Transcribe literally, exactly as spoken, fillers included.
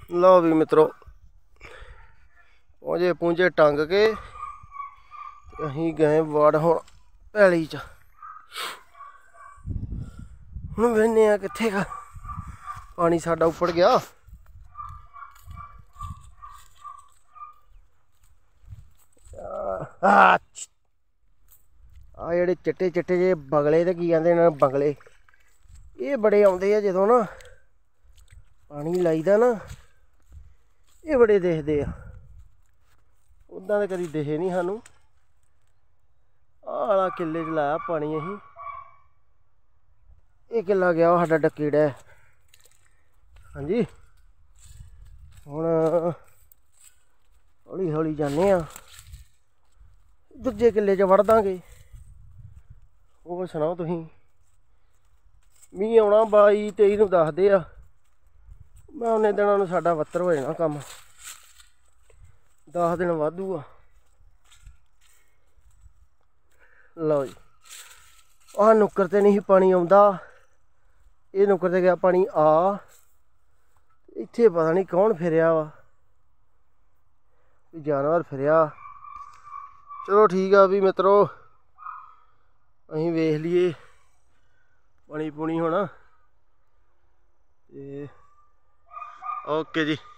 लो भी मित्रों पहुंचे पूंजे टंग के अहीं गए वड़ हुण पैली च। हुण वेखने आ कित्थे का पानी साडा उप्पड़ गया। आ जेह्ड़े चिट्टे चिट्टे जे बगले ते की आंदे न बगले ये बड़े आउंदे आ जदों ना पानी लाईदा ना ये बड़े दिखदे आ। उदां ते कदी दिखे नहीं सानू। आह वाला किले च लाया पानी अहीं ये किला गया साडा डक्कीड़ा। हाँ जी हुण हौली हौली जाने आ दूजे किले च वड़ दांगे। होर सुनाओ तुसीं मींह आउणा बाई तेई नूं दसदे आ। मैं उन्ने दिनां नूं साडा बत्तर हो जाना कम्म। दस दिन वाधू आ। लो जी आह नुक्कर ते नहीं पानी आउंदा ये नुक्कर ते गया पानी आ। इत्थे पता नहीं कौन फिरिया वा जानवर फिरिया। चलो ठीक आ भी मित्रों अहीं वेख लीए पानी पूनी हुण। ओके जी।